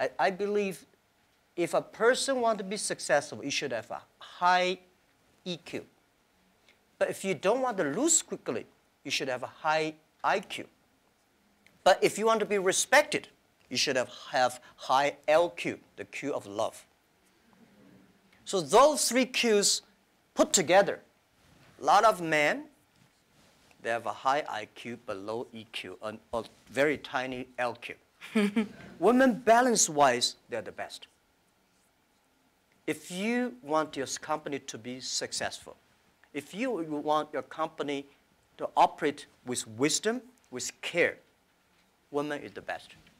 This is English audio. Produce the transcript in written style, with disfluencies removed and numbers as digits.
I believe if a person wants to be successful, you should have a high EQ. But if you don't want to lose quickly, you should have a high IQ. But if you want to be respected, you should have high LQ, the Q of love. So those three Qs put together, a lot of men, they have a high IQ but low EQ, and a very tiny LQ. Women, balance-wise, they're the best. If you want your company to be successful, if you want your company to operate with wisdom, with care, women is the best.